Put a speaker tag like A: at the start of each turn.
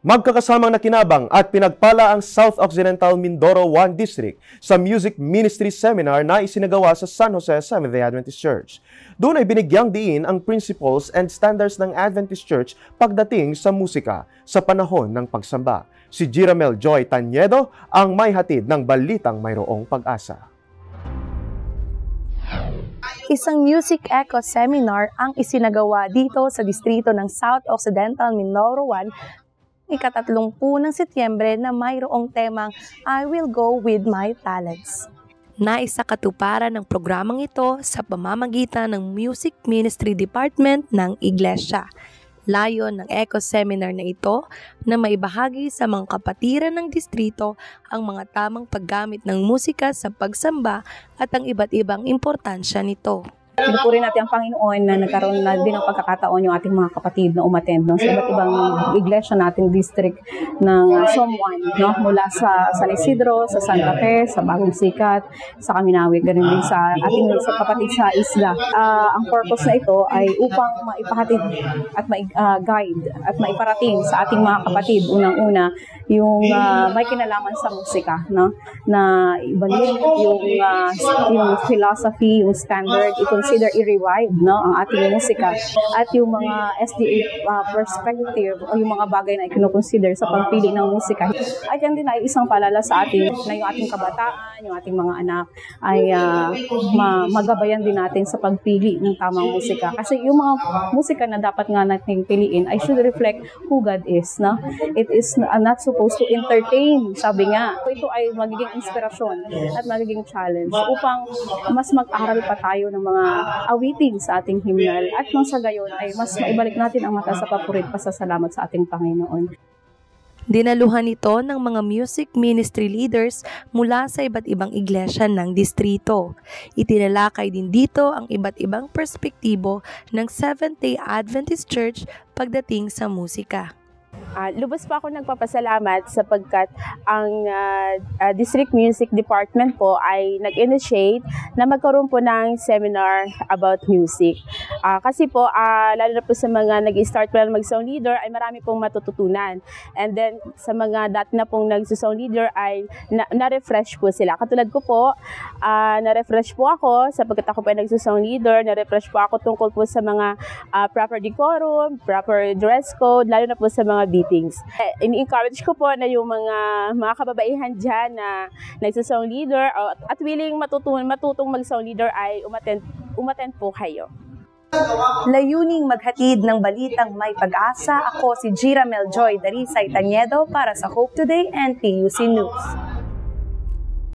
A: Magkakasamang nakinabang at pinagpala ang South Occidental Mindoro 1 District sa Music Ministry Seminar na isinagawa sa San Jose Seventh-day Adventist Church. Doon ay binigyang diin ang principles and standards ng Adventist Church pagdating sa musika sa panahon ng pagsamba. Si Jiramel Joy Tanyedo ang may hatid ng balitang mayroong pag-asa.
B: Isang Music Echo Seminar ang isinagawa dito sa distrito ng South Occidental Mindoro 1 ika-30 ng Setyembre na mayroong temang I Will Go With My Talents. Naisa katuparan ng programang ito sa pamamagitan ng Music Ministry Department ng Iglesia. Layon ng Echo Seminar na ito na maibahagi sa mga kapatiran ng distrito ang mga tamang paggamit ng musika sa pagsamba at ang iba't ibang importansya nito.
C: Pinupuri natin ang Panginoon na nagkaroon na din ng pagkakataon yung ating mga kapatid na umattend sa iba't ibang iglesia nating district ng Som 1, no? Mula sa San Isidro, sa Santa Fe, sa Bagong Sikat, sa Kaminawi, ganun din sa ating sa kapatid sa isla. Ang purpose na ito ay upang maipahatid at ma-guide at maiparating sa ating mga kapatid unang-una yung may kinalaman sa musika, no? Na ibalik yung philosophy, yung standard, consider i-revive, no, ang ating musika at yung mga SDA perspective o yung mga bagay na i-consider sa pagpili ng musika. At yan din ay isang paalala sa atin na yung ating kabataan, yung ating mga anak ay magabayan din natin sa pagpili ng tamang musika. Kasi yung mga musika na dapat nga nating piliin ay should reflect who God is, no? It is not supposed to entertain, sabi nga. Ito ay magiging inspirasyon at magiging challenge upang mas mag-aral pa tayo ng mga awitin sa ating hymnal at nang sa gayon ay mas maibalik natin ang mata sa papurit pasasalamat sa ating Panginoon.
B: Dinaluhan ito ng mga music ministry leaders mula sa iba't ibang iglesia ng distrito. Itinalakay din dito ang iba't ibang perspektibo ng Seventh-day Adventist Church pagdating sa musika.
D: Lubos pa ako nagpapasalamat sapagkat ang District Music Department po ay nag-initiate na magkaroon po ng seminar about music. Kasi po, lalo na po sa mga nag-start pa lang mag-song leader ay marami pong matututunan. And then sa mga dati na pong nag-song leader ay na-refresh po sila. Katulad ko po, na-refresh po ako sapagkat ako po ay nag-song leader, na-refresh po ako tungkol po sa mga proper decorum, proper dress code, lalo na po sa mga beatings. Ini-encourage ko po na yung mga kababaihan dyan na nagsasong leader at willing matutong mag-song leader ay umattend po kayo.
B: Layuning maghatid ng balitang may pag-asa, ako si Jiramel Joy Darisay Tanyedo para sa Hope Today and PUC News.